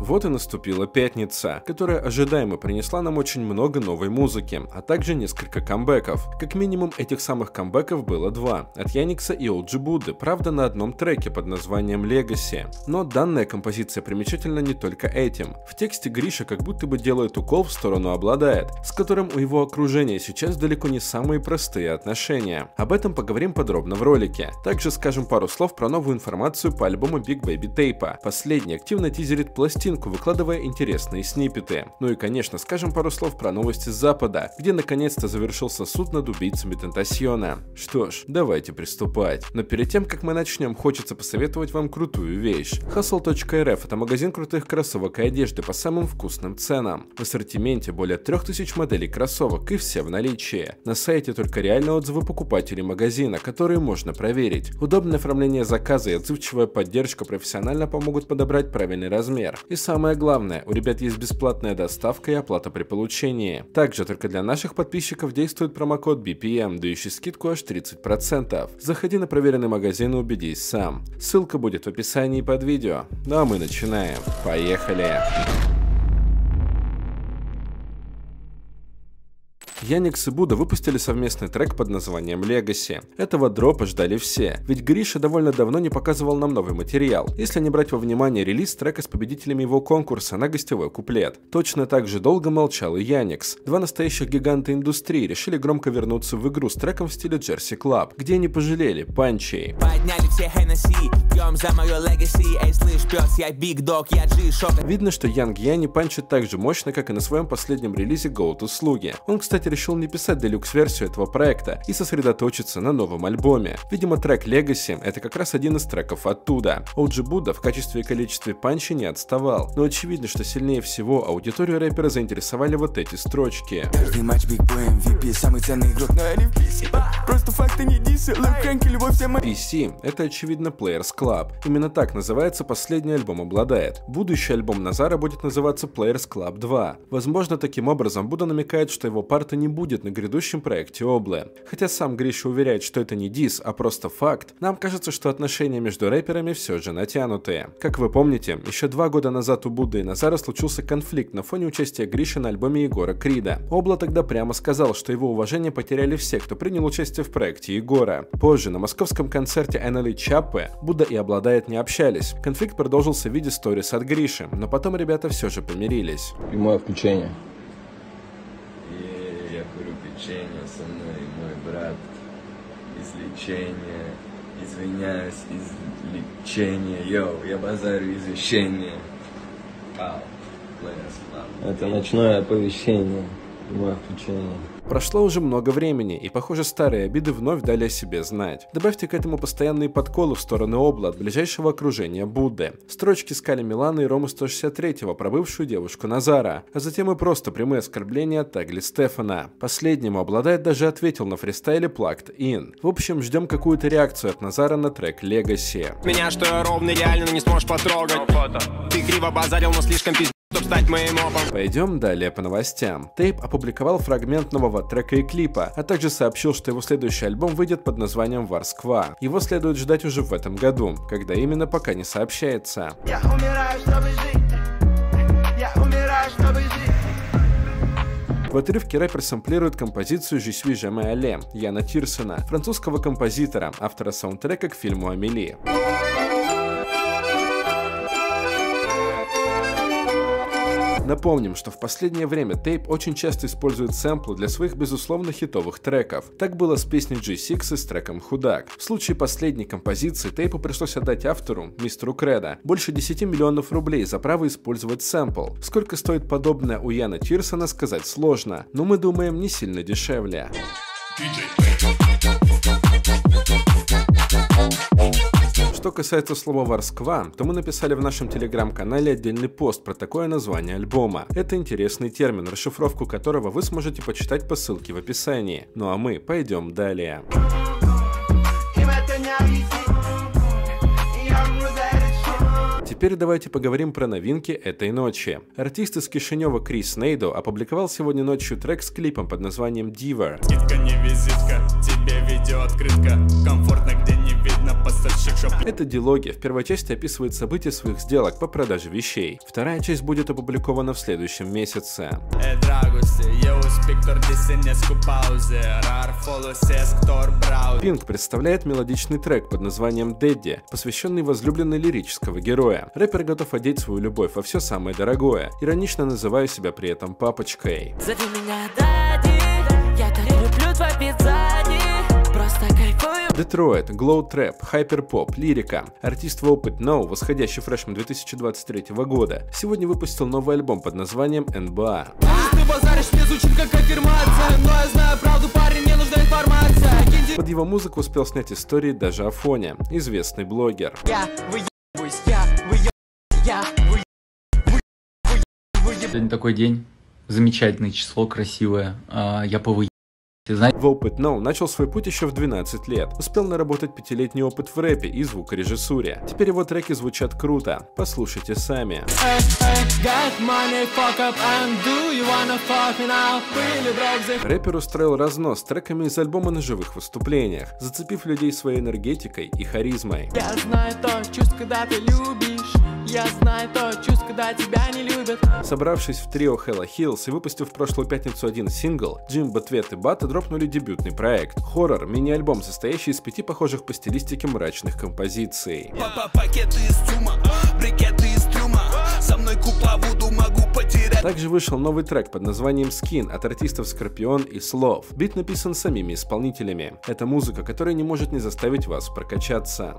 Вот и наступила пятница, которая ожидаемо принесла нам очень много новой музыки, а также несколько камбэков. Как минимум этих самых камбэков было два, от Яникса и OG Buddy, правда на одном треке под названием Legacy. Но данная композиция примечательна не только этим. В тексте Гриша как будто бы делает укол в сторону Обладает, с которым у его окружения сейчас далеко не самые простые отношения. Об этом поговорим подробно в ролике. Также скажем пару слов про новую информацию по альбому Big Baby Tape. Последний активно тизерит пластинку, выкладывая интересные сниппеты. Ну и конечно скажем пару слов про новости с Запада, где наконец-то завершился суд над убийцами Тентасьона. Что ж, давайте приступать. Но перед тем как мы начнем, хочется посоветовать вам крутую вещь. Hustle.rf — это магазин крутых кроссовок и одежды по самым вкусным ценам. В ассортименте более 3000 моделей кроссовок и все в наличии. На сайте только реальные отзывы покупателей магазина, которые можно проверить. Удобное оформление заказа и отзывчивая поддержка профессионально помогут подобрать правильный размер. И самое главное, у ребят есть бесплатная доставка и оплата при получении. Также только для наших подписчиков действует промокод BPM, дающий скидку аж 30%. Заходи на проверенный магазин и убедись сам. Ссылка будет в описании под видео. Ну а мы начинаем. Поехали! Яникс и Будда выпустили совместный трек под названием Legacy. Этого дропа ждали все, ведь Гриша довольно давно не показывал нам новый материал, если не брать во внимание релиз трека с победителями его конкурса на гостевой куплет. Точно так же долго молчал и Яникс. Два настоящих гиганта индустрии решили громко вернуться в игру с треком в стиле Jersey Club, где не пожалели панчей. Видно, что Янг Яни панчит так же мощно, как и на своем последнем релизе Go to Слуги. Он, кстати, решил не писать делюкс-версию этого проекта и сосредоточиться на новом альбоме. Видимо, трек Legacy — это как раз один из треков оттуда. OG Buddy в качестве и количестве панчи не отставал, но очевидно, что сильнее всего аудиторию рэпера заинтересовали вот эти строчки. PC — это очевидно Players Club. Именно так называется последний альбом Обладает. Будущий альбом Назара будет называться Players Club 2. Возможно, таким образом Будда намекает, что его парта не будет на грядущем проекте Облы. Хотя сам Гриша уверяет, что это не дис, а просто факт, нам кажется, что отношения между рэперами все же натянутые. Как вы помните, еще 2 года назад у Будды и Назара случился конфликт на фоне участия Гриши на альбоме Егора Крида. Обла тогда прямо сказал, что его уважение потеряли все, кто принял участие в проекте Егора. Позже на московском концерте NLE Чаппы Будда и Обладает не общались. Конфликт продолжился в виде сторис от Гриши, но потом ребята все же помирились. Прямое включение. Излечение со мной, мой брат. Излечение, извиняюсь, излечение. Йоу, я базарю извещение. Вау, это ночное оповещение, прямое включение. Прошло уже много времени, и, похоже, старые обиды вновь дали о себе знать. Добавьте к этому постоянные подколы в сторону Обла от ближайшего окружения Будды. Строчки Скали Милана и Рому 163-го про бывшую девушку Назара, а затем и просто прямые оскорбления от Тагли Стефана. Последнему Обладает даже ответил на фристайле Plugged In. В общем, ждем какую-то реакцию от Назара на трек Legacy. Меня что я ровный, реально не сможешь потрогать. Ты криво базарил, но слишком пиздец. Пойдем далее по новостям. Тейп опубликовал фрагмент нового трека и клипа, а также сообщил, что его следующий альбом выйдет под названием Варсква. Его следует ждать уже в этом году, когда именно пока не сообщается. В отрывке рэпер сэмплирует композицию «Je suis jamais allé» Яна Тирсона, французского композитора, автора саундтрека к фильму «Амели». Напомним, что в последнее время Тейп очень часто использует сэмплы для своих безусловно хитовых треков. Так было с песней G6 и с треком «Худак». В случае последней композиции Тейпу пришлось отдать автору, мистеру Кредо, больше 10 миллионов рублей за право использовать сэмпл. Сколько стоит подобное у Яна Тирсона, сказать сложно, но мы думаем, не сильно дешевле. Что касается слова «Варсква», то мы написали в нашем телеграм-канале отдельный пост про такое название альбома. Это интересный термин, расшифровку которого вы сможете почитать по ссылке в описании. Ну а мы пойдем далее. Теперь давайте поговорим про новинки этой ночи. Артист из Кишинева Крис Нейдо опубликовал сегодня ночью трек с клипом под названием Diva. Скидка не визитка, тебе видеооткрытка, комфортно где не видно. Эта дилогия в первой части описывает события своих сделок по продаже вещей. Вторая часть будет опубликована в следующем месяце. Pink представляет мелодичный трек под названием Daddy, посвященный возлюбленной лирического героя. Рэпер готов одеть свою любовь во все самое дорогое, иронично называя себя при этом папочкой. Зови меня Daddy, я так люблю твой пиццади, просто кайфую. Детройт, Glow Trap, Hyperpop, лирика. Артист Vote No, восходящий фрешмен 2023 года, сегодня выпустил новый альбом под названием NBA. Ты базаришь, мне звучит как аффирмация, но я знаю правду, парень, мне нужна информация. Под его музыку успел снять истории даже Афоня, известный блогер. Сегодня такой день, замечательное число, красивое, я повыебался. Vote No начал свой путь еще в 12 лет, успел наработать 5-летний опыт в рэпе и звукорежиссуре. Теперь его треки звучат круто, послушайте сами. Рэпер устроил разнос треками из альбома на живых выступлениях, зацепив людей своей энергетикой и харизмой. Я знаю то чувство, когда ты любишь. Я знаю то чувство, когда тебя не любят. Собравшись в трио Hella Hills и выпустив в прошлую пятницу один сингл, Джимбо, Твет и Бата дропнули дебютный проект. Хоррор, мини-альбом, состоящий из 5 похожих по стилистике мрачных композиций. Также вышел новый трек под названием Skin от артистов Скорпион и Слов. Бит написан самими исполнителями. Это музыка, которая не может не заставить вас прокачаться.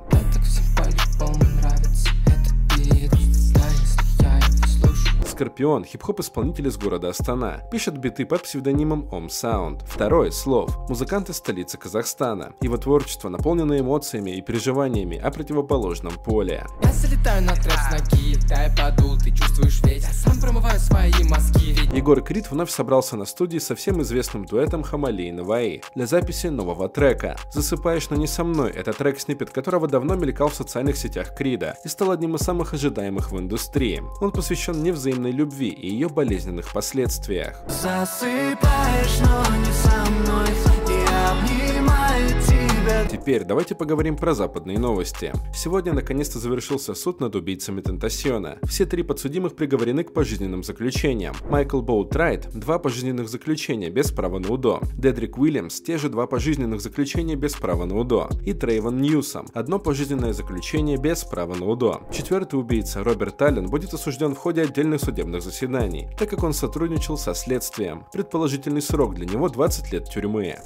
Скорпион, хип-хоп-исполнитель из города Астана, пишет биты под псевдонимом Om Sound. Второй — Слов, музыкант из столицы Казахстана. Его творчество наполнено эмоциями и переживаниями о противоположном поле. Я залетаю на трек с ноги, дай подул, ты чувствуешь ветер, сам промываю свои мозги. Егор Крид вновь собрался на студии со всем известным дуэтом Хамали и Наваи для записи нового трека. «Засыпаешь, но не со мной» — это трек-сниппет, которого давно мелькал в социальных сетях Крида и стал одним из самых ожидаемых в индустрии. Он посвящен невзаимной любви и ее болезненных последствиях. Засыпаешь, но не со мной, я обнимаю тебя. Теперь давайте поговорим про западные новости. Сегодня наконец-то завершился суд над убийцами Тентасиона. Все 3 подсудимых приговорены к пожизненным заключениям. Майкл Боутрайт — 2 пожизненных заключения без права на УДО. Дедрик Уильямс — те же 2 пожизненных заключения без права на УДО. И Трейвон Ньюсом — 1 пожизненное заключение без права на УДО. 4-й убийца Роберт Аллен будет осужден в ходе отдельных судебных заседаний, так как он сотрудничал со следствием. Предположительный срок для него 20 лет тюрьмы.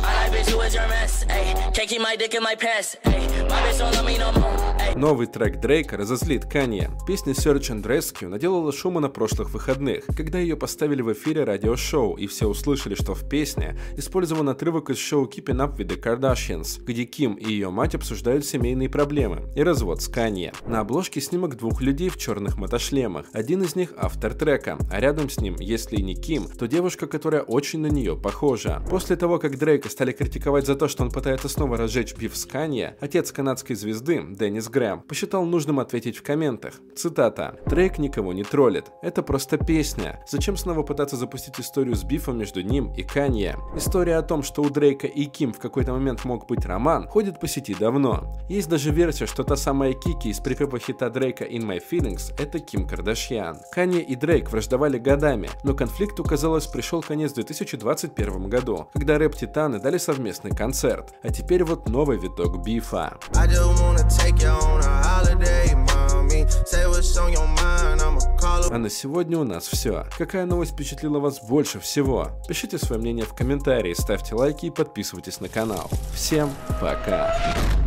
Новый трек Дрейка разозлит Канье. Песня Search and Rescue наделала шума на прошлых выходных, когда ее поставили в эфире радиошоу, и все услышали, что в песне использован отрывок из шоу Keeping Up with the Kardashians, где Ким и ее мать обсуждают семейные проблемы и развод с Канье. На обложке снимок 2 людей в черных мотошлемах. Один из них автор трека, а рядом с ним, если не Ким, то девушка, которая очень на нее похожа. После того, как Дрейка стали критиковать за то, что он пытается снова разжечь биф с Канье, отец канадской звезды, Деннис Грэм, посчитал нужным ответить в комментах. Цитата: «Дрейк никого не троллит. Это просто песня. Зачем снова пытаться запустить историю с бифом между ним и Канье?» История о том, что у Дрейка и Ким в какой-то момент мог быть роман, ходит по сети давно. Есть даже версия, что та самая Кики из припева хита Дрейка In My Feelings — это Ким Кардашьян. Канье и Дрейк враждовали годами, но конфликту, казалось, пришел конец в 2021 году, когда рэп-титаны дали совместный концерт. А теперь вот новый виток бифа. А на сегодня у нас все. Какая новость впечатлила вас больше всего? Пишите свое мнение в комментарии, ставьте лайки и подписывайтесь на канал. Всем пока!